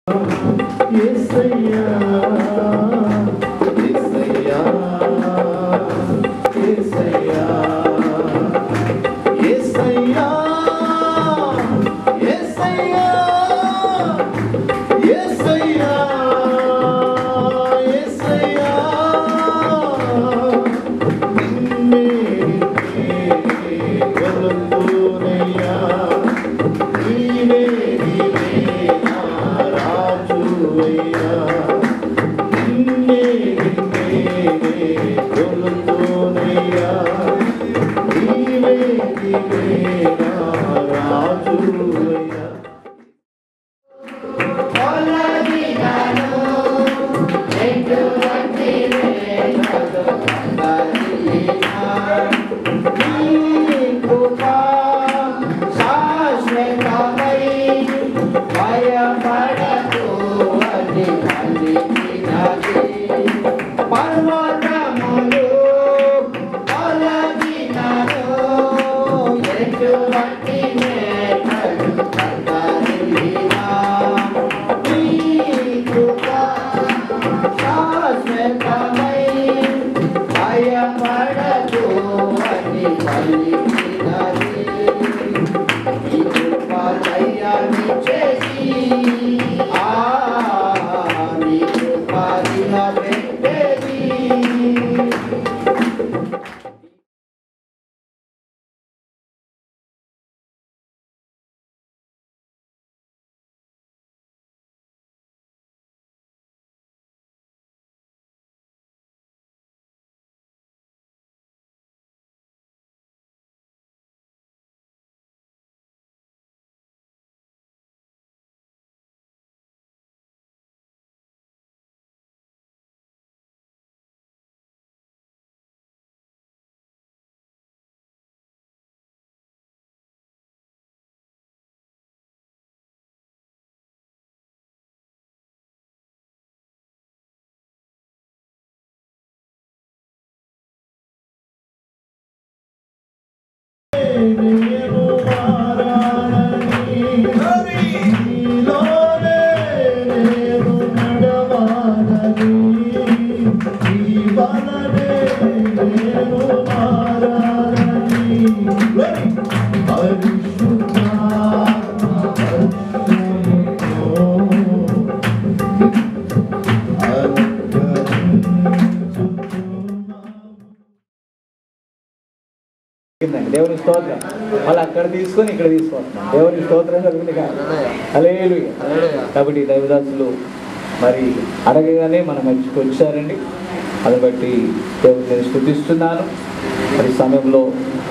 దేవుని స్తోత్రం. వాళ్ళు అక్కడ తీసుకొని ఇక్కడ తీసుకొస్తున్నాం. దేవుని స్తోత్రం జరుగుతుంది హల్లెలూయా. కాబట్టి దైవదాసులు మరి అడగగానే మన మధ్యకి వచ్చారండి. అది బట్టి దేవుని స్తుతిస్తున్నాను. మరి సమయంలో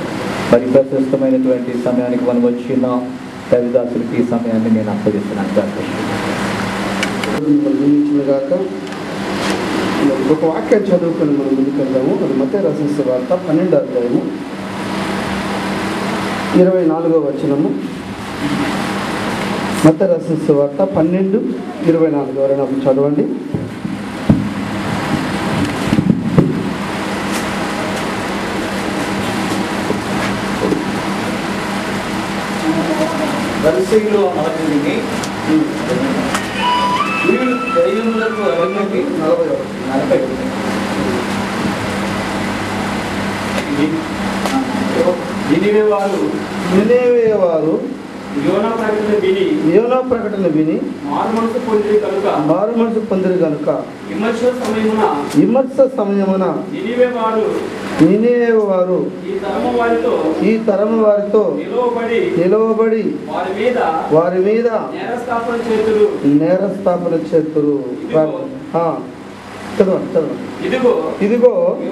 మరి ప్రశస్తమైనటువంటి సమయానికి మనం వచ్చిన దైవదాసులకి ఈ సమయాన్ని నేను అప్పగిస్తున్నాను. ఒక వాక్యం చదువుకొని మనం ముందుకెళ్దాము. అది మత్తయి రాసిన సువార్త 12వ అధ్యాయము 24వ వచనము. మత్తయి రాసిన సువార్త 12:24 ఎవరైనా చదవండి. పరిశీలిలో ఆచరించి దైవములకు అవన్నీ 40 నినివే వారు యోనా ప్రకటన విని మారు మనసు పొందిరి కనుక విమర్శ సమయమున నినివే వారు ఈ తరము వారితో నిలవబడి వారి మీద నేరస్థాపన చేతురు. ఇదిగో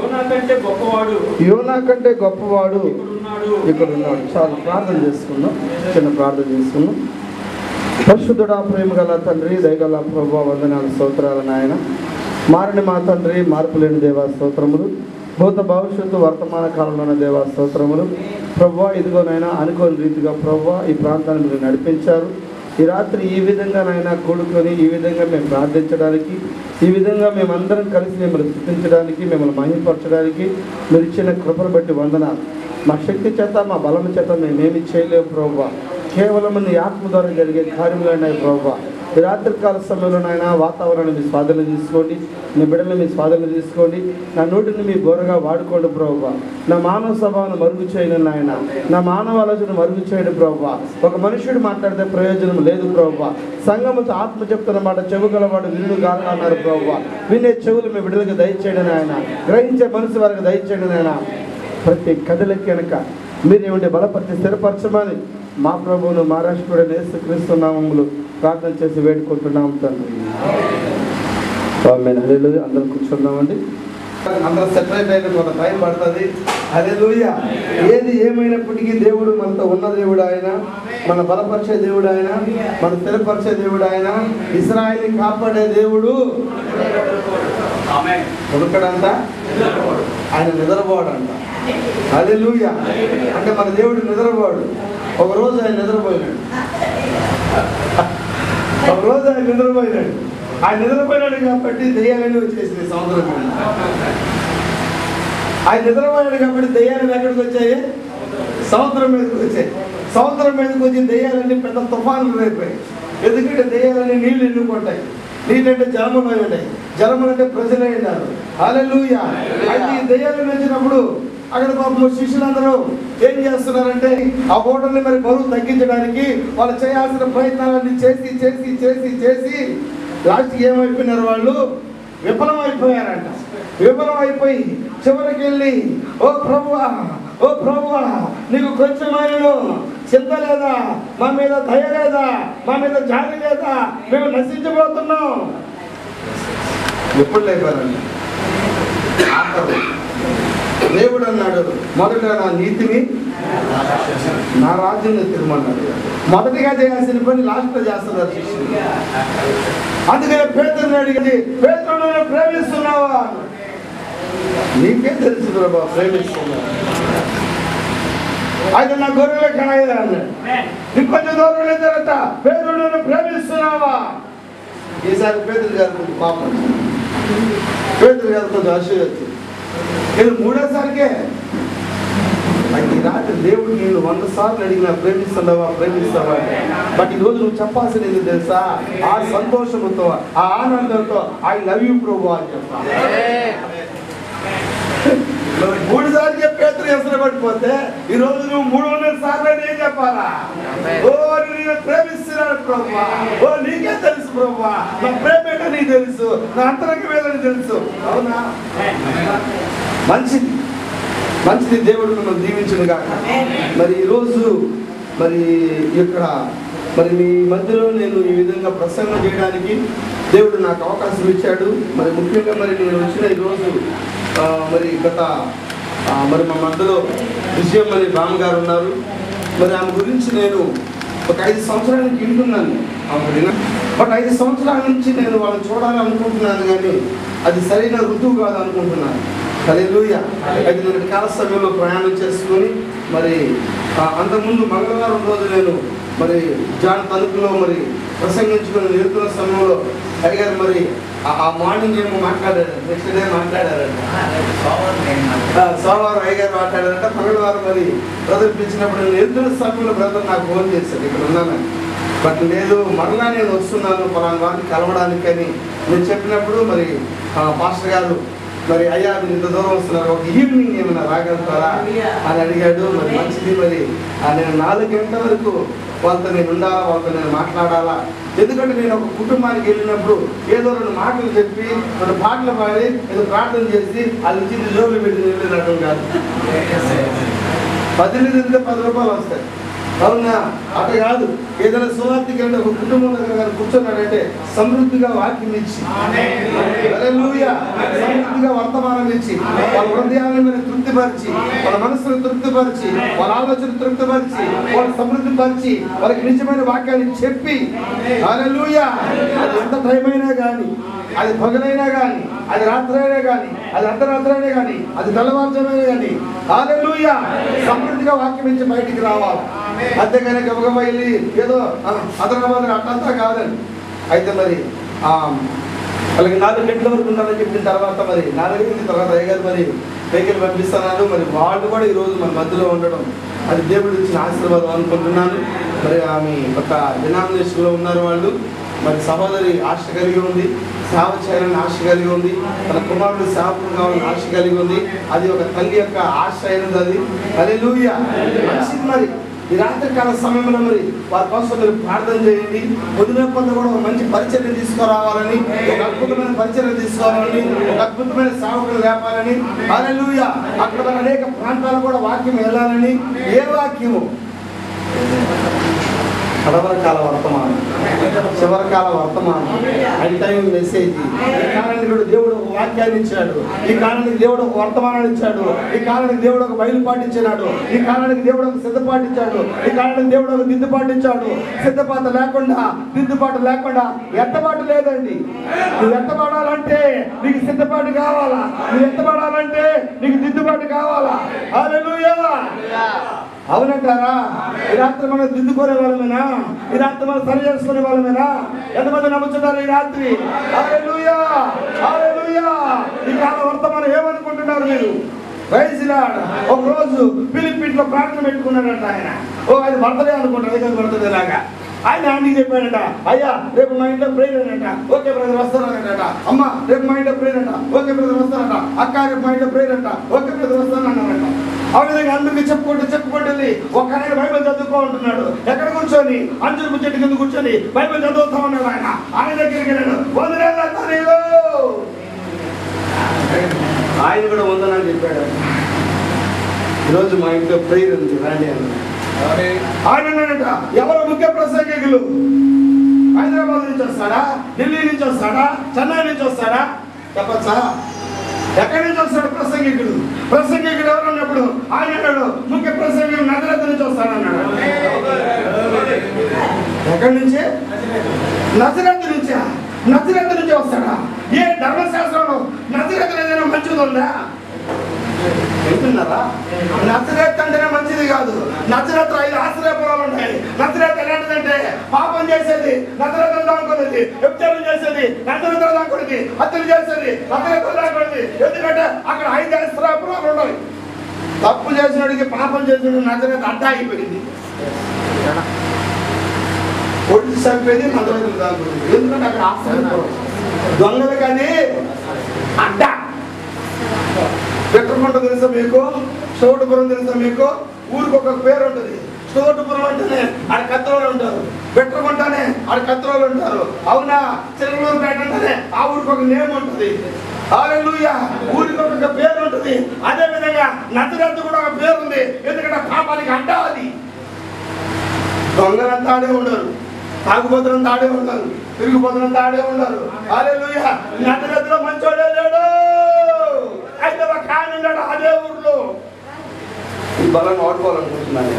యోనా కంటే గొప్పవాడు ఇక్కడ ఉన్నాడు. చాలా ప్రార్థన చేసుకున్నాం. చిన్న ప్రార్థన చేసుకున్నాం. పరిశుద్ధుడా, ప్రేమ గల తండ్రి, దయగల ప్రభువా, వందనాలు స్తోత్రాలు నాయన. మారని మా తండ్రి, మార్పు లేని దేవా స్తోత్రములు. భూత భవిష్యత్తు వర్తమాన కాలంలో ఉన్న దేవా స్తోత్రములు. ప్రభువా, ఇదిగోనైనా అనుకోని రీతిగా ప్రభువా ఈ ప్రాంతాన్ని మీరు నడిపించారు. ఈ రాత్రి ఈ విధంగా నాయన కూడుకొని ఈ విధంగా మేము ప్రార్థించడానికి, ఈ విధంగా మేమందరం కలిసి మిమ్మల్ని స్తుతించడానికి, మిమ్మల్ని మహిమపరచడానికి మీరు ఇచ్చిన కృపను బట్టి వందనాలు. మా శక్తి చేత మా బలం చేత మేమేమి చేయలేము ప్రభువా. కేవలం నీ ఆత్మ ద్వారా జరిగే కార్యములైనాయి ప్రభువా. ఈ రాత్రికాల సమయంలో నాయన వాతావరణాన్ని మీ స్వాధీనం తీసుకోండి, మీ బిడ్డలను మీ స్వాధీనం తీసుకోండి, నా నోటిని మీ బోరగా వాడుకోండి ప్రభువా. నా మానవ స్వభావాన్ని మరుగు చేయను నాయన, నా మానవ ఆలోచన మరుగు చేయండి ప్రభువా. ఒక మనుషుడు మాట్లాడితే ప్రయోజనం లేదు ప్రభువా. సంఘముతో ఆత్మ చెప్తున్న మాట చెవుగలవాడు వినుడు గాక అన్నారు ప్రభువా. వినే చెవులు మీ బిడ్డలకు దయచేయండి నాయన, గ్రహించే మనసు వారికి దయచేయండి నాయన. ప్రతి కథలకి కనుక మీరేమిటి బలపరిచి స్థిరపరచమని మా ప్రభువును మా రాష్ట్రుడు యేసుక్రీస్తు నామములో ప్రార్థన చేసి వేడుకుంటున్నాం తండ్రి. హల్లెలూయా. అందరూ కూర్చున్నామండి. అందరూ సెపరేట్ అయిన కొంత టైం పడుతుంది. హల్లెలూయా. ఏది ఏమైనప్పటికీ దేవుడు మనతో ఉన్న దేవుడు ఆయన, మన బలపరిచే దేవుడు ఆయన, మన స్థిరపరిచే దేవుడు ఆయన, ఇశ్రాయేలుని కాపాడే దేవుడు. కొడుకడంట ఆయన నిద్రపోడంట. హల్లెలూయా. అంటే మన దేవుడు నిద్రపోడు. ఒకరోజు ఆయన నిద్రపోయినాడు, ఒకరోజు ఆయన నిద్రపోయినాడు. ఆయన నిద్రపోయినాడు కాబట్టి దెయ్యాలన్నీ వచ్చేసింది సముద్రం మీద. ఆయన నిద్రపోయాడు కాబట్టి దెయ్యాలు ఎక్కడికి వచ్చాయి? సముద్రం మీదకి వచ్చాయి. సముద్రం మీదకి వచ్చి దెయ్యాలన్నీ పెద్ద తుఫానులు రేపాయి. ఎందుకంటే దెయ్యాలన్నీ నీళ్లు ఎన్నుకుంటాయి. నీళ్ళంటే జలములు అయి ఉంటాయి, జలములు అంటే ప్రజలే ఉన్నారు. హల్లెలూయా. అయితే ఈ దెయ్యాలు వచ్చినప్పుడు అక్కడ పాపం శిష్యులందరూ ఏం చేస్తున్నారంటే ఆ హోటల్ని మరి బరువు తగ్గించడానికి వాళ్ళు చేయాల్సిన ప్రయత్నాలన్నీ చేసి చేసి చేసి చేసి లాస్ట్కి ఏమైపోయినారు? వాళ్ళు విఫలం అయిపోయారంట. విఫలం అయిపోయి చివరికి వెళ్ళి, ఓ ప్రభువా, ఓ ప్రభువా, నీకు కొంచెమైనా చింత లేదా? మా మీద దయ లేదా? మా మీద జాలి లేదా? మేము నశించబోతున్నాం. ఎప్పుడు లేపారండి? దేవుడు అన్నాడు, మొదట నా నీతిని నా రాజ్యం తిరుమన్నాడు. మొదటిగా చేయాల్సిన పని లాస్ట్లో చేస్తున్నారు శిష్యులు. అందుకనే పేతురుని అడిగింది, పేతురును ప్రేమిస్తున్నావా? నీకే తెలుసు ప్రభా ప్రేమిస్తున్నా. అయితే నా గొర్రెల కాయదా అన్నాడు. నీకు కొంచెం దూరం లేదట, పేతురును ప్రేమిస్తున్నావా? ఈసారి పేతురు గారు కొంచెం పాపం, పేతురు గారు కొంచెం అసూయ. ఇది మూడోసారికే. ఈ రాత్రి దేవుడు నేను 100 సార్లు అడిగినా ప్రేమిస్తున్నావా ప్రేమిస్తావా. బట్ ఈరోజు నువ్వు చెప్పాల్సింది తెలుసా? ఆ సంతోషంతో, ఆ ఆనందంతో ఐ లవ్ యూ ప్రభు అని చెప్పా. 3 సార్లు చెప్పేతులు ఎసరు పడిపోతే ఈరోజు నువ్వు 300 సార్లు ఏం చెప్పాలా? ఓ నేను ప్రేమిస్తున్నాను ప్రభు, ఓ నీకే తెలుసు ప్రభు, నా ప్రేమేటో నీకు తెలుసు, నా అంతరంగం ఏదని తెలుసు. అవునా? మంచిది, మంచిది. దేవుడు మిమ్మల్ని దీవించును గాక. మరి ఈరోజు మరి ఇక్కడ మరి మీ మధ్యలో నేను ఈ విధంగా ప్రసంగం చేయడానికి దేవుడు నాకు అవకాశం ఇచ్చాడు. మరి ముఖ్యంగా మరి నేను వచ్చిన ఈరోజు మరి గత మరి మా మధ్యలో విజయం మరి బామ్మగారు ఉన్నారు. మరి ఆమె గురించి నేను ఒక 5 సంవత్సరాల నుంచి వింటున్నాను. బట్ 5 సంవత్సరాల నుంచి నేను వాళ్ళని చూడాలనుకుంటున్నాను, కానీ అది సరైన ఋతువు కాదు అనుకుంటున్నాను. హల్లెలూయా. అయితే నేను కాల సమయంలో ప్రయాణం చేసుకొని మరి అంతకుముందు మంగళవారం రోజు నేను మరి జాన్ తణుకులో మరి ప్రసంగించుకొని వెళ్తున్న సమయంలో అడిగారు. మరి ఆ మార్నింగ్ ఏమో మాట్లాడారు, నెక్స్ట్ డే మాట్లాడారంట. సోమవారం అయ్యగారు మాట్లాడారంట. మంగళవారం మరి బ్రదర్ పిలిచినప్పుడు నేను వెళ్తున్న సమయంలో బ్రదర్ నాకు ఫోన్ చేశాడు, ఇక్కడ ఉన్నాను. బట్ లేదు, మరలా నేను వస్తున్నాను పలానా వారిని కలవడానికి అని నేను చెప్పినప్పుడు మరి పాస్టర్ గారు మరి అయ్యా మీరు ఇంత దూరం వస్తున్నారు, ఒక ఈవినింగ్ ఏమైనా రాగలుగుతారా అని అడిగాడు. మరి మంచిది. మరి నేను 4 గంటల వరకు వాళ్ళతో నేను ఉండాలా, వాళ్ళతో నేను మాట్లాడాలా. ఎందుకంటే నేను ఒక కుటుంబానికి వెళ్ళినప్పుడు ఏదో 2 మాటలు చెప్పి 2 పాటలు పాడి ఏదో ప్రార్థన చేసి వాళ్ళు ఇచ్చింది జోబులు పెట్టి వెళ్ళినట్టు కాదు. 10 నిధులతో 10 రూపాయలు వస్తాయి. అవునా? అట కాదు. ఏదైనా సువార్తికి అంటే ఒక కుటుంబం దగ్గర కూర్చున్నాడంటే సమృద్ధిగా వాక్యం ఇచ్చి, హల్లెలూయా, సమృద్ధిగా వర్తమానం ఇచ్చి వాళ్ళ హృదయాలను తృప్తిపరిచి, వాళ్ళ మనసును తృప్తిపరిచి, వాళ్ళ ఆలోచన తృప్తిపరిచి, వాళ్ళ సమృద్ధిపరిచి, వాళ్ళకి నిజమైన వాక్యాన్ని చెప్పి, హల్లెలూయా, అది ఎంత టైం అయినా కానీ, అది పగలైనా కానీ, అది రాత్రి అయినా కానీ, అది అర్ధరాత్రి అయినా కానీ, అది తెల్లవారుజామైనా కానీ, హల్లెలూయా, సమృద్ధిగా వాక్యం ఇచ్చి బయటికి రావాలి. అంతేగాని గబగబా వెళ్ళి ఏదో అదనబాదన అట్టంతా కాదండి. అయితే మరి వాళ్ళకి 4 గంటల వరకు ఉండాలని చెప్పిన తర్వాత మరి 4 గంటల తర్వాత అయ్యగారు మరి వెహికల్ పంపిస్తున్నాను. మరి వాళ్ళు కూడా ఈరోజు మన మధ్యలో ఉండడం అది దేవుడు ఇచ్చిన ఆశీర్వాదం అనుకుంటున్నాను. మరి ఆమె ఒక డినామినేషన్లో ఉన్నారు వాళ్ళు. మరి సహోదరి ఆశ కలిగి ఉంది, సేవ చేయాలని ఆశ కలిగి ఉంది, తన కుమారుడు సేవకుడు కావాలని ఆశ కలిగి ఉంది. అది ఒక తల్లి యొక్క ఆశ అయినది. అది హల్లెలూయా. మంచిది. మరి ఈ రాత్రికాల సమయంలో మరి వారి కోసం మీరు ప్రార్థన చేయండి. వదిన కొంత కూడా ఒక మంచి పరిచర్య తీసుకురావాలని, ఒక అద్భుతమైన పరిచర్య తీసుకోవాలని, ఒక అద్భుతమైన సేవకులు లేపాలని. హల్లెలూయా. అక్కడ మన అనేక ప్రాంతాలు కూడా వాక్యం వెళ్ళాలని. ఏ వాక్యము? కడవరకాల వర్తమానం, చివరకాల వర్తమానం, అండ్ టైం మెసేజ్. ఈ కాలానికి దేవుడు ఒక వాక్యాన్ని ఇచ్చాడు, ఈ కాలానికి దేవుడు ఒక వర్తమానాన్ని ఇచ్చాడు, ఈ కాలానికి దేవుడు ఒక బయలుపాటు ఇచ్చినాడు, ఈ కాలానికి దేవుడు ఒక సిద్ధపాటు ఇచ్చాడు, ఈ కాలానికి దేవుడు ఒక దిద్దుబాటు ఇచ్చాడు. సిద్ధపాటు లేకుండా, దిద్దుబాటు లేకుండా ఎత్తబాటు లేదండి. నువ్వు ఎత్తబడాలంటే నీకు సిద్ధపాటు కావాలా, నువ్వు ఎత్తబడాలంటే నీకు దిద్దుబాటు కావాలా. హల్లెలూయా. అవునంటారా? ఈ రాత్రి మనం దిద్దుకునే వాళ్ళమేనా? ఈ రాత్రి మనం సరి చేసుకునే వాళ్ళమేనా? ఎంతమంది నమ్ముతున్నారు ఈ రాత్రి? హల్లెలూయా, హల్లెలూయా. ఈ కాల వర్తమానం ఏమనుకుంటున్నారు మీరు? Praise lord. ఒక రోజు ఫిలిప్పీన్లో ప్రార్థన పెట్టుకున్నాడంట ఆయన. అది బర్త్డే అనుకుంటారు, ఏదో బర్త్డే లాగా. ఆయన ఆంటీకి చెప్పాడంట, అయ్యా రేపు మా ఇంట్లో ప్రేయర్ అంట. ఓకే బ్రదర్ వస్తానంట. అమ్మ రేపు మా ఇంట్లో ప్రేయర్ అంట. ఓకే బ్రదర్ వస్తానంట. అక్క రేపు మా ఇంట్లో ప్రేయర్ అంట. ఓకే బ్రదర్ వస్తానంట. ఆ విధంగా అందరికీ చెప్పుకుంటూ ఒక ఆయన బైబిల్ చదువుకో ఉంటున్నాడు. ఎక్కడ కూర్చొని? అంజూరపు చెట్టు కింద కూర్చొని బైబిల్ చదువుతా ఉన్నాడు. ఆయన దగ్గరికి వెళ్ళాడు. ఆయన కూడా వందనని చెప్పాడు. ఈరోజు మా ఇంట్లో ప్రేయర్ ఉంది రండి అన్నాడు. ఆయన అన్నాడట, ఎవరు ముఖ్య ప్రసంగికులు? హైదరాబాద్ నుంచి వస్తాడా, ఢిల్లీ నుంచి వస్తాడా, చెన్నై నుంచి వస్తాడా? చెప్పచ్చా? ఎక్కడి నుంచి వస్తాడు ప్రసంగికుడు? ప్రసంగికుడు ఎవరు అన్నప్పుడు ఆయన అన్నాడు, ముఖ్య ప్రసంగికుడు నజరేతు నుంచి వస్తాడన్నాడు. ఎక్కడి నుంచి? నజరేతు నుంచా? నజరేతు నుంచి వస్తాడా? ఏ ధర్మశాస్త్రంలో నజరేతు ఏదైనా మంచిది ఉందా? వెళ్తున్నారా? నజరేతు అంటేనే మంచిది కాదు. నజరేతులో 5 ఆశ్రయపురాలు ఉంటాయి. నజరేతు ఎలాంటిదంటే పాపం చేసేది, నజరేతులో దాక్కునేది, వ్యభిచారం చేసేది, నజరేతులో దాక్కునేది, హత్యలు చేసేది, నజరేతులో దాక్కునేది. ఎందుకంటే అక్కడ 5 ఆశ్రయపురాలు ఉన్నాయి. తప్పు చేసినడికి, పాపం చేసిన నజరేతు అడ్డా అయిపోయింది. పొడిచి చంపేది నజరేతులో దాక్కునేది. ఎందుకంటే అక్కడ ఆశ్రయపురం. దొంగలు కానీ అడ్డా. పెట్టుకుంట తెలుసా మీకు? చోటుపురం తెలుసా మీకు? ఊరికి ఒక పేరు ఉంటుంది. చోటుపురం అంటేనే ఆడ కత్తిరోలు ఉంటారు, పెట్టుకుంటానే ఆడ కత్తిరోలు ఉంటారు. అవునా? చిరులూరుపేట అంటేనే ఆ ఊరికి ఒక నేమ్ ఉంటుంది. హల్లెలూయా. ఊరికి ఒక పేరు ఉంటుంది. అదే విధంగా నజరేతు కూడా ఒక పేరు ఉంది. ఎందుకంటే పాపానికి అడ్డా అది. దొంగలంతా ఆడే ఉండరు, తాగుబోతులంతా ఆడే ఉండరు, తిరిగిపోతులంతా ఆడే ఉండరు. హల్లెలూయా. నజరేతులో మంచోడే లేడు. అయితే ఒక ఆయన ఉన్నాడు అదే ఊర్లో. ఈ బలం వాడుకోవాలనుకుంటున్నాను.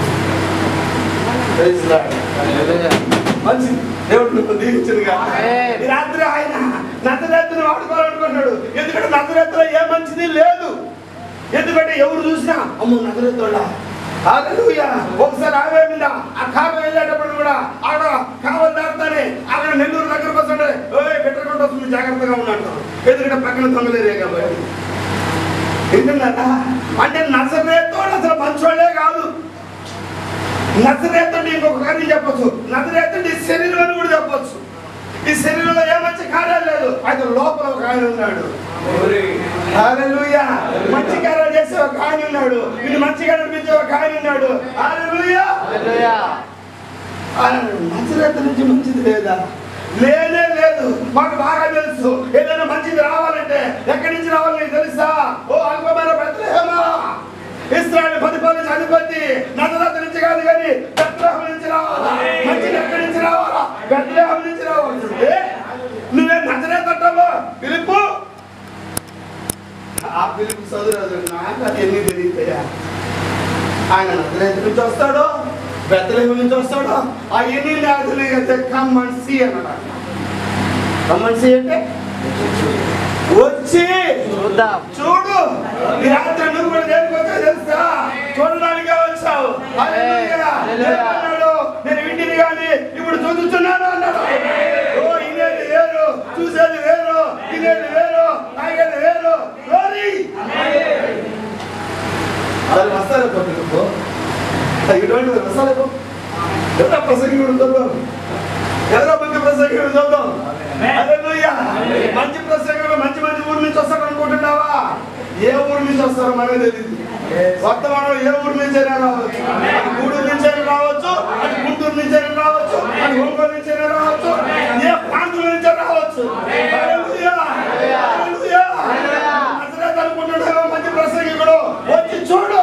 మంచి దేవుడు దీవించదుగా. ఈ రాత్రి ఆయన నజరేతుని వాడుకోవాలనుకుంటున్నాడు. ఎందుకంటే నజరేతులో ఏ మంచిది లేదు. ఎందుకంటే ఎవరు చూసినా అమ్మో నజరేతుడా. హల్లెలూయా. ఒకసారి ఆమె మీద ఆ కాపం వెళ్ళేటప్పుడు కూడా ఆడ కావలు దాటుతానే అక్కడ నెల్లూరు దగ్గరకు వస్తుంటే పెట్టకుండా వస్తుంది, జాగ్రత్తగా ఉన్నట్టు. ఎందుకంటే పక్కన దొంగలేరే కాబట్టి. ఎందుకన్నా అంటే నజరేతోడు అసలు మంచోళ్ళే కాదు. నజరేతుడి ఇంకొక కార్యం చెప్పచ్చు. నజరేతుడి శరీరం అని కూడా చెప్పచ్చు. ఈ శరీరంలో ఏ మంచి కార్యాలు లేదు, అయితే లోపల ఒక ఆయన ఉన్నాడు. హల్లెలూయా. మంచి కార్యాలు చేసే ఒక ఆయన ఉన్నాడు. ఇది మంచిగా అనిపించే ఒక ఆయన ఉన్నాడు. హల్లెలూయా. నజరేతు నుంచి మంచిది లేదా? లేనే లేదు. మాకు బాగా తెలుసు. ఏదైనా మంచిది రావాలంటే ఎక్కడి నుంచి రావాలి నీకు తెలుసా? ఓ అల్పమైన బెత్లెహేమా, ఇశ్రాయేలు పరిపాలించే అధిపతి నజరేతు నుంచి కాదు కానీ బెత్లెహేము నుంచి రావాలా. మంచిది ఎక్కడి నుంచి రావాలా? బెత్లెహేము నుంచి రావాల్సిందే. నువ్వే నజరేతు అంటావా? పిలుపు. ఆ పిలుపు చదువు నాకు అది ఎన్ని తెలియతాయా? ఆయన నజరేతు నుంచి వస్తాడు, బెత్లెహేము నుంచి వస్తాడు. ఆ ఎన్ని నాకు తెలియతే కమ్మన్సి అన్నాడు. కమ్మన్సి అంటే వచ్చి చూడు. ఈ రాత్రి నువ్వు కూడా దేనికి వచ్చావు తెలుసా? చూడడానికే వచ్చావు. నేను వింటిని కానీ ఇప్పుడు చూస్తున్నాను అన్నాడు. ఓ ఇదేది వేరు, చూసేది వేరు, ఇదేది వేరు, తాగేది వేరు. అది వస్తారే పట్టుకో. ఇటువంటి రసాలకు ఎవరో ప్రసంగి కూడా ఎవరో ముఖ్య ప్రసంగం చూద్దాం. హల్లెలూయా. మంచి ప్రసంగంలో మంచి మంచి ఊరు నుంచి వస్తారు అనుకుంటున్నావా? ఏ ఊరు నుంచి వస్తారో మనకు తెలియదు. వర్తమానం ఏ ఊరు నుంచైనా రావచ్చు, అది గూడూరు నుంచైనా రావచ్చు, అది గుంటూరు నుంచైనా రావచ్చు, అది ఒంగోలు నుంచైనా రావచ్చు, ఏ ప్రాంతం నుంచైనా రావచ్చు. హల్లెలూయా. హల్లెలూయా. నజరేతు అనుకుంటున్నావా? మంచి ప్రసంగికుడు వచ్చి చూడు.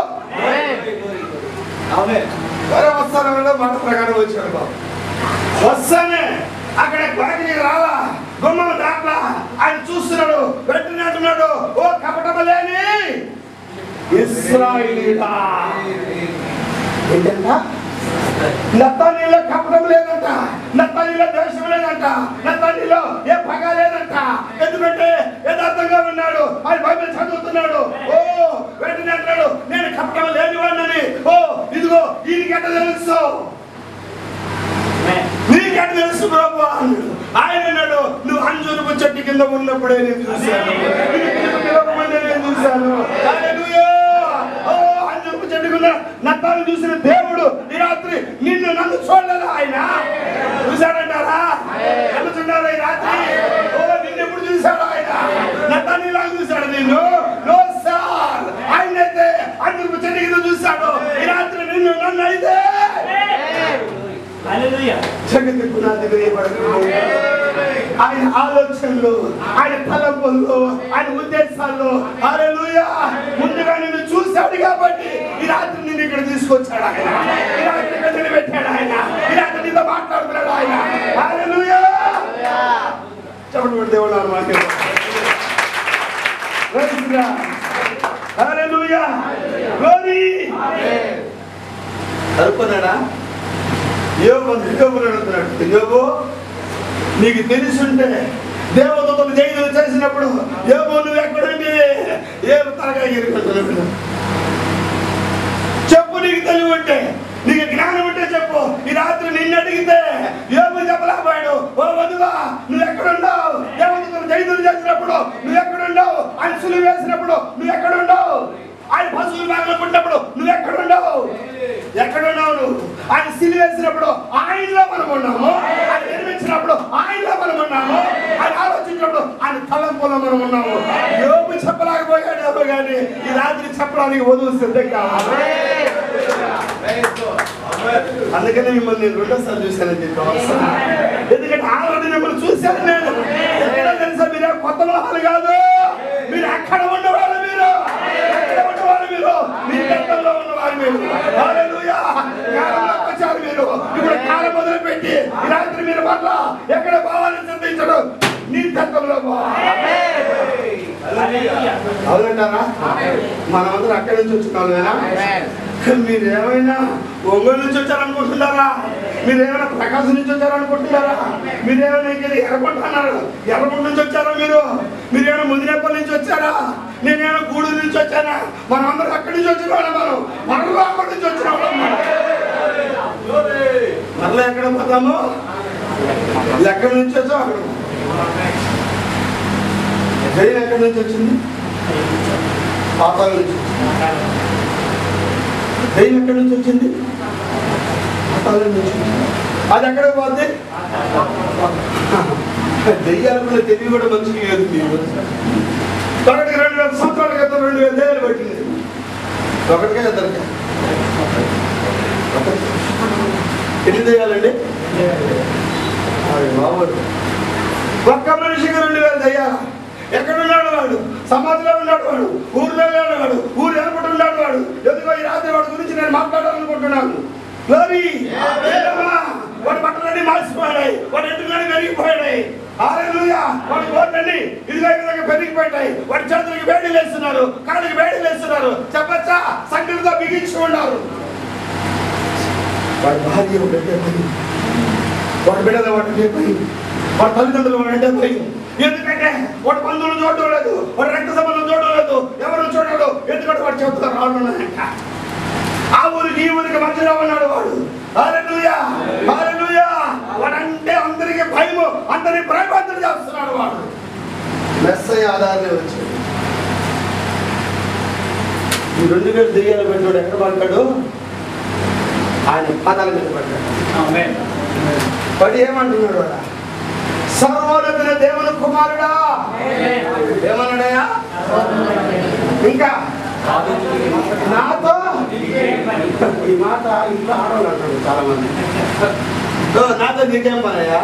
వేరే వస్తానంటే మాట ప్రకారం వచ్చాడు బాబు. వస్తానే అక్కడ బాగా రాలా, గుమ్మం దాట్లా ఆయన చూస్తున్నాడు, వెంటనే అంటున్నాడు, ఓ కపటమలేని ఇశ్రాయేలీయుడా. ఏంటంట? నత్తనీలో కపటం లేదంట, నత్తనీలో దేశం లేదంట, నత్తనీలో ఏ పగ లేదంట. ఎందుకంటే యథార్థంగా ఉన్నాడు, ఆయన బైబిల్ చదువుతున్నాడు. ఓ వెంటనే అంటున్నాడు, నేను కపటం లేనివాడిని. ఓ ఇదిగో ఈయనకెట్ట తెలుసు, నీకెట్ట తెలుసు ప్రభువా అన్నాడు. ఆయన అన్నాడు, నువ్వు అంజూరపు చెట్టు కింద ఉన్నప్పుడే నేను చూశాను, నేను చూశాను. హల్లెలూయా. ఓ అంజూరపు చెట్టు కింద నత్తాను చూసిన దేవుడు ఈ రాత్రి నిన్ను నన్ను చూడలేదు. ఆయన చూశాడంటారా? నన్ను చూడాలి ఈ రాత్రి. ఓ నిన్ను ఎప్పుడు చూశాడు ఆయన? నత్తాన్ని ఇలా చూశాడు నిన్ను? No sir. ఆయన అయితే అంజూరపు చెట్టు కింద చూశాడు. ఈ రాత్రి నిన్ను నన్ను అయితే జగతి పునాది వేయబడుతుంది. ఆయన ఆలోచనలు, ఆయన తలంపులు, ఆయన ఉద్దేశాలు హల్లెలూయా ముందుగా నిన్ను చూశాడు కాబట్టి ఈ రాత్రి నిన్ను ఇక్కడ తీసుకొచ్చాడు. ఆయన ఈ రాత్రి ఇక్కడ నిలబెట్టాడు. ఆయన ఈ రాత్రి నీతో మాట్లాడుతున్నాడు. ఆయన హల్లెలూయా. చెప్పండి దేవుడు మాకు హల్లెలూయా. గ్లోరీ. అనుకున్నాడా? యోబు అడుగుతున్నాడు, యోబు నీకు తెలుసుంటే దేవదూతలు జైలు చేసినప్పుడు యోబు నువ్వు ఎక్కడుండి ఏ తరగా ఎరుగుతున్నాడు చెప్పు. నీకు తెలివి ఉంటే, నీకు జ్ఞానం ఉంటే చెప్పు. ఈ రాత్రి నిన్ను అడిగితే యోబు చెప్పలేకపోయాడు. ఓ వధువా నువ్వు ఎక్కడున్నావు? దేవదూతలు జైలు చేసినప్పుడు నువ్వు ఎక్కడున్నావు? ఆయన సులువు వేసినప్పుడు నువ్వు ఎక్కడున్నావు? ఆయన పశువులు మేకలు పుట్టినప్పుడు నువ్వు ఎక్కడున్నావు? ఎక్కడున్నావు నువ్వు? ఆయన సిలువ వేసినప్పుడు ఆయనలో మనం ఉన్నాము, ఆయన నిర్మించినప్పుడు ఆయనలో మనం ఉన్నాము, ఆయన ఆలోచించినప్పుడు ఆయన తలంపులో మనం ఉన్నాము. యోబు చెప్పలేకపోయాడు కానీ ఈ రాత్రి చెప్పడానికి వధువు సిద్ధం కావాలి. అందుకనే మిమ్మల్ని నేను రెండోసారి చూశానని చెప్పి, ఎందుకంటే ఆల్రెడీ మిమ్మల్ని చూశాను నేను. ఎక్కడ తెలుసా? మీరే కొత్త లోహాలు కాదు, మీరు అక్కడ ఉన్నవాళ్ళు, మీరు ఎక్కడ ఉన్నవాళ్ళు, మీరు మీ గతంలో ఉన్నవారు, మీరు హల్లెలూయా కాలంలోకి వచ్చారు. మీరు ఇప్పుడు కాలం మొదలుపెట్టి ఈ రాత్రి మీరు వల్ల ఎక్కడ పోవాలని సిద్ధించడు, నీ గతంలో అవునంటారా? మనమందరం అక్కడి నుంచి వచ్చిన మీరేమైనా ఒంగోలు నుంచి వచ్చారనుకుంటున్నారా? మీరేమైనా ప్రకాశం నుంచి వచ్చారనుకుంటున్నారా? మీరేమైనా ఎర్రగొంటున్నారు, ఎర్రగొండ నుంచి వచ్చారా? మీరేమైనా ముదినేపల్లి నుంచి వచ్చారా? నేనేమైనా గూడూరు నుంచి వచ్చానా? మనం అందరం అక్కడి నుంచి వచ్చిన వాళ్ళం. మరలా అక్కడి నుంచి వచ్చిన వాళ్ళం. మరలా ఎక్కడ పోతాము? ఎక్కడి నుంచి వచ్చాం అక్కడ. జైలు ఎక్కడి నుంచి వచ్చింది? పాతాల నుంచి. దెయ్యం ఎక్కడి నుంచి వచ్చింది? పాతాళం నుంచి. అది ఎక్కడ పోతే దెయ్యాలకు తెలివి కూడా మంచిగా లేదు. ఒకటికి 2000 సంవత్సరాల క్రితం 2000 దెయ్యాలు పట్టింది. ఒకటికే ఇద్దరికి ఎన్ని దెయ్యాలండి? ఒక్క మనిషికి 2000 దెయ్యాలు. ఎక్కడున్నాడు వాడు? సమాధిలో ఉన్నాడు వాడు, ఊరిలో ఉన్నాడు, ఊరు ఎనపటి ఉన్నాడు వాడు. ఎందుకో ఈ రాత్రి వాడి గురించి నేను మాట్లాడాలనుకుంటున్నాను. వాడి బట్టలన్నీ మార్చిపోయాయి, వాడి ఎంటులన్నీ పెరిగిపోయాయి. హల్లెలూయా. వాడి గోర్లన్నీ ఇదిగో విధంగా పెరిగిపోయాయి. వాడి చేతులకి వేడిలు వేస్తున్నారు, కాళ్ళకి వేడిలు వేస్తున్నారు. చెప్పచ్చా? సంఖ్యలతో బిగించి ఉన్నారు. వాడి భార్య వాడి బిడ్డలు వాటి వాడి తల్లిదండ్రులు వాడి పోయి. ఎందుకంటే వాడు బంధువులు చూడడం లేదు, వాడు రక్త సంబంధం చూడడం లేదు, ఎవరు చూడడు. ఎందుకంటే వాడు చెబుతా రాళ్ళున్నాయంట. ఆ ఊరికి ఈ ఊరికి మధ్యలో ఉన్నాడు వాడు. హల్లెలూయా. హల్లెలూయా. వాడంటే అందరికీ భయము, అందరినీ భయభక్తులు చేస్తున్నాడు వాడు. మెస్సయ్య ఆధారమే వచ్చాడు. ఈ 2000 దెయ్యాలు పెట్టాడు. ఎక్కడ పడ్డాడు? ఆయన పాదాల మీద పడ్డాడు. పడి ఏమంటున్నాడు వాడు? సర్వోన్నతుల దేవుని కుమారుడా ఏమన్నాడయ్యా? ఇంకా నాతో ఈ మాట ఇంట్లో ఆడవాళ్ళు అంటారు చాలా మంది. నాతో నీకేం పనయ్యా?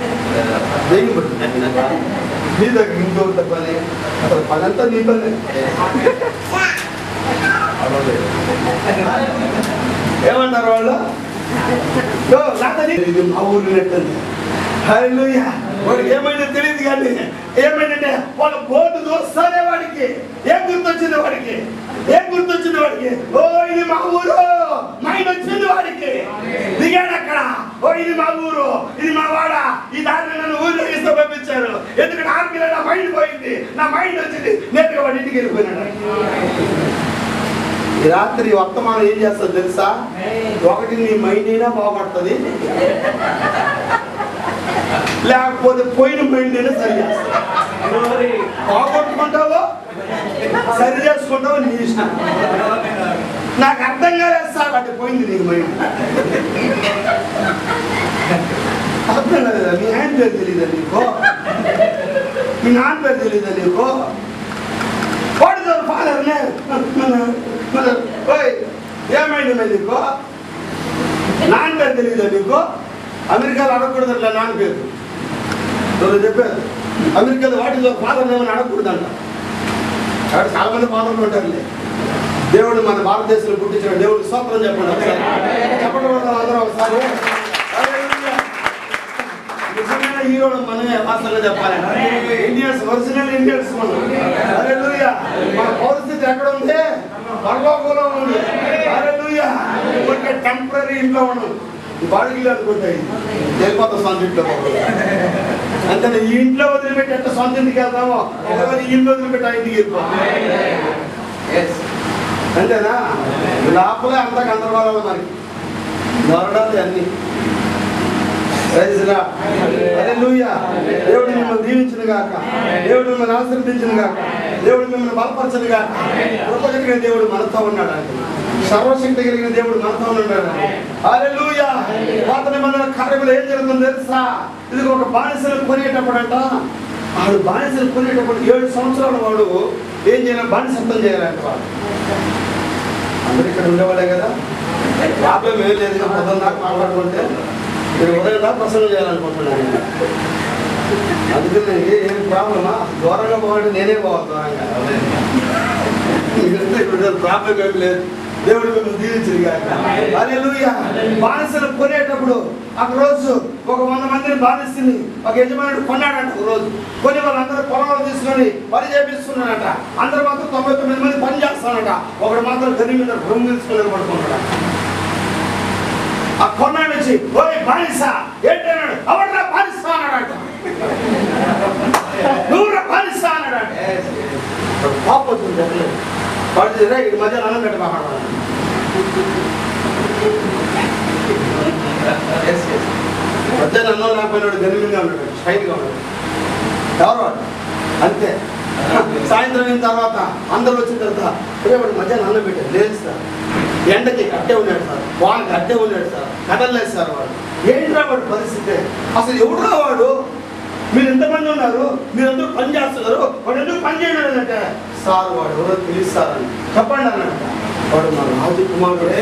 నీ దగ్గర ఇంకో పని, అసలు పని అంతా నీతోనే. ఏమంటారు వాళ్ళు? నాతో మా ఊరు నెట్టింది. హల్లెలూయా. వాడికి ఏమైనా తెలియదు కానీ ఏమైందంటే వాళ్ళ బోర్డు చూస్తానే వాడికి ఏం గుర్తొచ్చింది వాడికి? ఏం గుర్తొచ్చింది వాడికి? ఓ ఇది మా ఊరు మైండ్ వచ్చింది వాడికి. దిగాడు అక్కడ. ఓ ఇది మా ఊరు, ఇది మా వాడ, ఈ దారిని నన్ను ఊరిలో ఇస్తే పంపించారు. ఎందుకంటే ఆర్మీలో నా మైండ్ పోయింది, నా మైండ్ వచ్చింది. నేరుగా వాడి ఇంటికి వెళ్ళిపోయినాడు. ఈ రాత్రి వర్తమానం ఏం చేస్తుంది తెలుసా? ఒకటి నీ మైండ్ అయినా బాగుపడుతుంది, లేకపోతే పోయిన మైండ్ అయినా సరి చేస్తావు. బాగొట్టుకుంటావో సరి చేసుకుంటావో నీ ఇష్టం. నాకు అర్థం కాలేదు సార్, అంటే పోయింది నీకు మైండ్. అర్థం కాలేదా? మీ ఆయన పేరు తెలియదా నీకు? మీ నాన్న పేరు తెలియదా నీకు? వాడు సార్ ఫాదర్నే ఏమైంది నీకు? నాన్న పేరు తెలియదా నీకు? అమెరికాలో అడగకూడదు అట్లా నాన్న పేరు. చెప్పారు అమెరికాలో వాటిలో ఫాదర్లు ఏమైనా అడగకూడదంట. అక్కడ చాలా మంది ఫాదర్లు ఉంటారులే. దేవుడు మన భారతదేశంలో పుట్టించిన దేవుడు స్తోత్రం చెప్పండి ఒకసారి. చెప్పడం అందరూ ఒకసారి. నిజమైన హీరోలు మనమే వాస్తవంగా చెప్పాలి. ఇండియన్స్, ఒరిజినల్ ఇండియన్స్ మనం. హల్లెలూయా. మన పరిస్థితి ఎక్కడ ఉంది? పరలోకంలో ఉంది. హల్లెలూయా. ఒక టెంపరీ ఇంట్లో ఉన్నాం. బాడిగిలు అనుకుంటాయి వెళ్ళిపోతాం సొంత ఇంట్లో. అంతే ఈ ఇంట్లో వదిలిపెట్టి ఎట్లా సొంత ఇంటికి వెళ్తామో ఒకవేళ ఈ ఇంట్లో వదిలిపెట్టి ఆ ఇంటికి వెళ్ళిపోతాం. అంతేనా? లోపలే అంతా గందరగోళాలు మనకి దొరడాలి అన్ని. హల్లెలూయా. దేవుడు మిమ్మల్ని దీవించును గాక, దేవుడు మిమ్మల్ని ఆశీర్వదించును గాక, దేవుడు మిమ్మల్ని బలపరచును గాక. కృప కలిగిన దేవుడు మనతో ఉన్నాడు, సర్వశక్తి కలిగిన దేవుడు మనతో ఉన్నాడు. హల్లెలూయా. పాత నిబంధన కార్యములు ఏం జరుగుతుందో తెలుసా? ఇది ఒక బానిసలు కొనేటప్పుడు అంట, వాడు బానిసలు కొనేటప్పుడు 7 సంవత్సరాల వాడు ఏం చేయాలి? బానిసత్వం చేయాలంట. వాడు అందరు ఇక్కడ ఉండేవాళ్ళే కదా, ప్రాబ్లం ఏం లేదు. పొద్దున్న దాకా మాట్లాడుకుంటే నేను ఉదయం దాకా ప్రసంగం చేయాలనుకుంటున్నాను. అందుకని ఏం ప్రాబ్లమా? దూరంగా పోవాలంటే నేనే పోవాలి దూరంగా. ప్రాబ్లం ఏమి లేదు. దేవుడు మిమ్మల్ని దీవించును గాక. హల్లెలూయా. బానిసలు కొనేటప్పుడు ఒక రోజు ఒక 100 మందిని బానిసని ఒక యజమానుడు కొన్నాడంట. ఒక రోజు కొని వాళ్ళందరూ పొలాలు తీసుకొని పని చేపిస్తున్నాడట. అందరూ మాత్రం 99 మంది పని చేస్తానట. ఒకడు మాత్రం గని మీద రొమ్ము తీసుకొని పడుకున్నాడు. ఆ కొన్నాడు వచ్చి ఓయ్ బానిస ఏంటన్నాడు? అవడ్రా బానిస అన్నాడట. నువ్వురా బానిస అన్నాడట. పాపొచ్చింది వాడు ఈ మధ్య అన్నం పెట్టబాడు. మధ్యాహ్నం అన్నం లేకపోయినాడు, గనిమిగా ఉన్నాడు, స్టైల్గా ఉన్నాడు. ఎవరు వాడు? అంతే. సాయంత్రం అయిన తర్వాత అందరూ వచ్చిన తర్వాత వాడు మధ్యాహ్నం అన్నం పెట్టాడు. లేదు సార్, ఎండకి కట్టే ఉన్నాడు సార్, వానికి అట్టే ఉన్నాడు సార్, కదలలేదు సార్. వాడు ఏంట్రా వాడు పరిస్థితి? అసలు ఎవడురా వాడు? మీరు ఎంతమంది ఉన్నారు, మీరందరూ పని చేస్తున్నారు, వాడు ఎందుకు పని చేయడం అంటే సార్ వాడు ఎవరో పిలుస్తారని చెప్పండి అన్నట్ట. వాడు మా రాజకుమారుడు,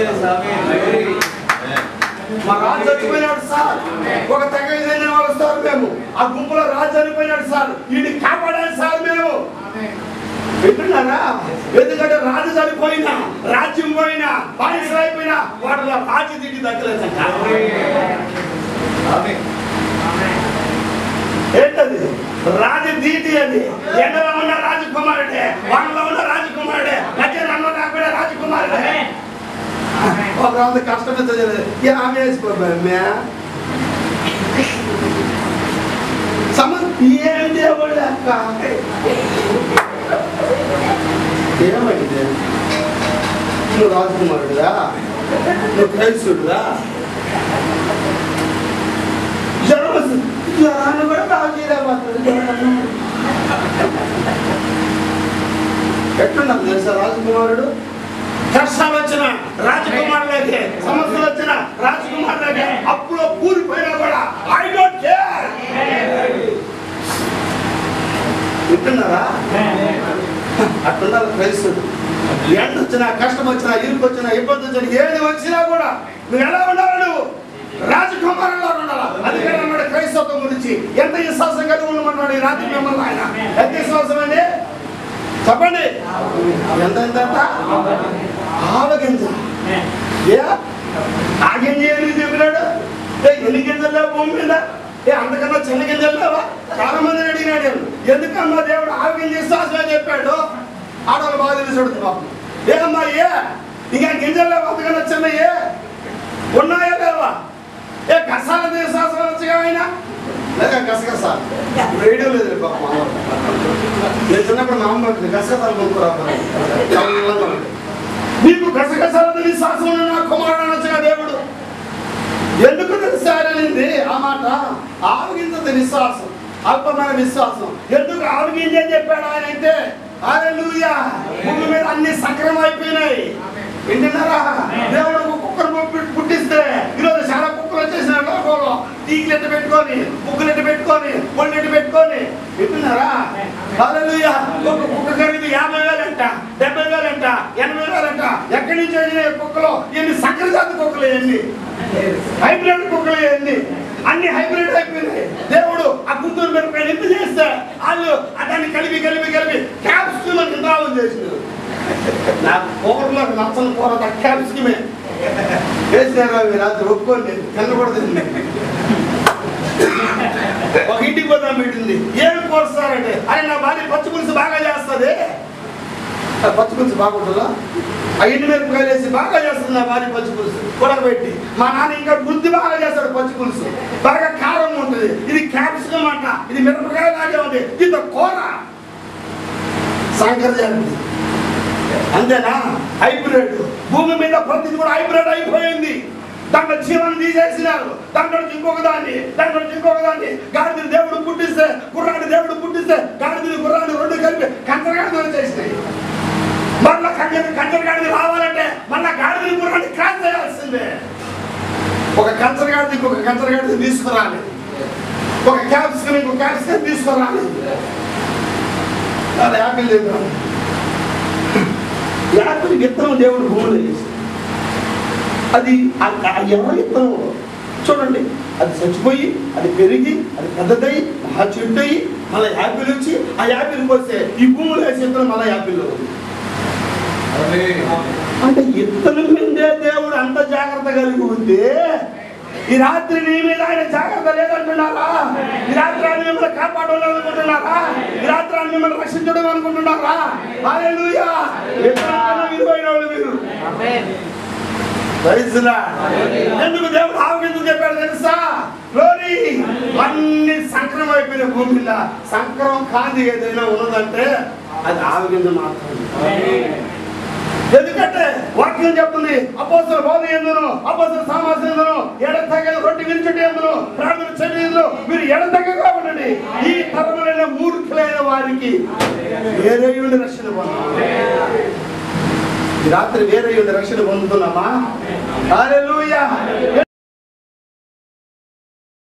మా రాజు చచ్చిపోయినాడు సార్. ఒక తెగ చెందిన వాళ్ళు సార్ మేము. ఆ గుంపులో రాజు చనిపోయినాడు సార్, వీడిని కాపాడాలి సార్ మేము. వింటున్నారా? ఎందుకంటే రాజు చనిపోయినా, రాజ్యం పోయినా, బానిసలు అయిపోయినా వాటిలో రాజు తిరిగి దక్కలేదంట. ఏంటది? రాజదీటి అది. ఎండలో ఉన్న రాజకుమారుడే, వానలో ఉన్న రాజకుమారుడే, మధ్యాహ్నంలో కాకుండా రాజకుమారుడే. ఒక రోజు కష్టమే ఆమె వేసిపోయా ఏం దేవుడు అక్క. ఏమైంది? నువ్వు రాజకుమారుడుదా? నువ్వు క్రైస్తుడుదా? జ్వరాన్ని కూడా బాగు చేయలేకపోతుంది. ఎట్లున్నాను తెలుసా రాజకుమారుడు? కష్టాలు వచ్చిన రాజకుమారులకి, సమస్యలు వచ్చిన రాజకుమారులకి, అప్పులో కూలిపోయినా కూడా ఐ డోంట్ కేర్. వింటున్నారా? అట్లుండాలి క్రైస్తవుడు. ఎండ వచ్చినా, కష్టం వచ్చినా, ఇరుకు వచ్చినా, ఇబ్బంది వచ్చినా, ఏది వచ్చినా కూడా నువ్వు ఎలా ఉండాలి? నువ్వు రాజకుమారులా ఉండాలా? అది అన్నాడు క్రైస్తవం గురించి. ఎంత విశ్వాసం కలిగి ఉండమన్నాడు ఈ రాత్రి మిమ్మల్ని ఆయన. ఎంత విశ్వాసం అండి చెప్పండి? ఎంత ఆవగింజ. ఏ ఆ గింజ ఎందుకు చెప్పినాడు? ఎన్ని గింజల్లో భూమి మీద? అంతకన్నా చిన్న గింజలు లేవా? చాలా మందిని అడిగినాడు. ఎందుకమ్మా దేవుడు ఆవగింజ విశ్వాసం అని చెప్పాడు? ఆడవాళ్ళు బాగా తెలిసి ఉంటుంది పాపం. ఏమమ్మా ఇంకా గింజలు లేవా? అంతకన్నా చిన్నయే ఉన్నాయా లేవా? కసాల విశ్వాసం వచ్చగా ఆయన లేక గసగసాలు రేడియో లేదు పాపం. నేను చిన్నప్పుడు మా అమ్మ గసగసాలు కొనుక్కురా, నీకు గసగసాల విశ్వాసం నా కుమారుడు అనొచ్చుగా దేవుడు. ఎందుకు తెలిసారనింది ఆ మాట? ఆవగింజ విశ్వాసం, అల్పమైన విశ్వాసం. ఎందుకు ఆవగింజ అని చెప్పాడు ఆయన అంటే? హల్లెలూయా. భూమి మీద అన్ని సక్రమం అయిపోయినాయి. వింటున్నారా? దేవుడు కుక్కను పుట్టిస్తే ఈరోజు చాలా కుక్కలు వచ్చేసినాడు లోకంలో. తీగలెట్టు పెట్టుకొని, ముగ్గులెట్టు పెట్టుకొని, ఒళ్ళెట్టు పెట్టుకొని. వింటున్నారా? హల్లెలూయా. ఒక కుక్క ఖరీదు 50,000 అంట, 70,000 అంట, 80,000 అంట. ఎక్కడి నుంచి వచ్చినాయి కుక్కలు? ఎన్ని సంకర జాతి కుక్కలు, ఎన్ని హైబ్రిడ్ కుక్కలు, ఎన్ని అన్ని హైబ్రిడ్ అయిపోయినాయి. దేవుడు ఆ గుంటూరు మిరపకాయలు ఎంత చేస్తే వాళ్ళు దాన్ని కలిపి కలిపి కలిపి క్యాప్సికమ్ అని ఇంద్రావం చేసినారు. నాకు కూరలో నచ్చని కూర క్యాప్సికమే వేసినారు. రాత్రి ఒప్పుకోండి, తినకూడదు. ఒక ఇంటికి పోతాం పెట్టింది. ఏమి కోరుస్తారంటే అరే నా భార్య పచ్చి పులుసు బాగా చేస్తుంది. పచ్చి పులుసు బాగుంటుందా? ఆ ఇంటి మిరపకాయలు వేసి బాగా చేస్తుంది నా భార్య పచ్చి పులుసు కూడబెట్టి. మా నాన్న ఇంకా గుర్తి బాగా చేస్తాడు పచ్చి పులుసు, బాగా కారం ఉంటుంది. ఇది క్యాప్సికం అంట, ఇది మిరపకాయ లాగే ఉంది, ఇది కూర సంకర జాతి. అంతేనా? హైబ్రిడ్. భూమి మీద ప్రతిది కూడా హైబ్రిడ్ అయిపోయింది. దాంట్లో జీవాన్ని తీసేసినారు. దాంట్లో ఇంకొక దాన్ని, దాంట్లో ఇంకొక దాన్ని. గాడిదని దేవుడు పుట్టిస్తే, గుర్రాన్ని దేవుడు పుట్టిస్తే, గాడిదని గుర్రాన్ని రెండు కలిపి కంచరగాడిని చేసినాయి. మళ్ళా కంచరగాడిని రావాలంటే మళ్ళా గాడిదని గుర్రాన్ని క్రాస్ చేయాల్సిందే. ఒక కంచరగాడిని ఇంకొక కంచరగాడిని తీసుకురాలి, ఒక క్యాప్సికం ఇంకొక క్యాప్సికం తీసుకురాలి. యాపిల్ చెప్పాను, యాపిల్ విత్తనం దేవుడు భూమిలో వేసి అది ఎర్ర విత్తనం చూడండి, అది చచ్చిపోయి అది పెరిగి అది పెద్దదై ఆ చెట్టు అయ్యి మళ్ళీ యాపిల్ వచ్చి ఆ యాపిల్ వస్తే ఈ భూమిలో వేసే విత్తనం మళ్ళీ యాపిల్ అంటే విత్తనం మీదే దేవుడు అంత జాగ్రత్త కలిగి ఉంటే ఈ రాత్రి నీ మీద ఆయన జాగ్రత్త లేదంటున్నారా? ఈ రాత్రి ఆయన మిమ్మల్ని కాపాడలేదు అనుకుంటున్నారా? ఈ రాత్రి ఆయన మిమ్మల్ని రక్షించడం అనుకుంటున్నారా? హల్లెలూయా. విలువైన వాళ్ళు మీరు. ఎందుకు దేవుడు ఆవగింజ చెప్పాడు తెలుసా? గ్లోరీ. అన్ని సంక్రమం అయిపోయిన భూమి మీద సంక్రమం కాంతి ఏదైనా ఉన్నదంటే అది ఆవగింజ మాత్రమే. ఎందుకంటే వాక్యం చెప్తుంది, అపోస్తలుల బోధ యందును అపోస్తలుల సహవాసం యందును ఎడతెగని రొట్టె విరుచుట యందును ప్రార్థన చేయడం యందును మీరు ఎడతెగగా ఉండండి. ఈ తరములైన మూర్ఖులైన వారికి వేరే రక్షణ పొందాలి. ఈ రాత్రి వేరే రక్షణ పొందుతున్నామా? హల్లెలూయా.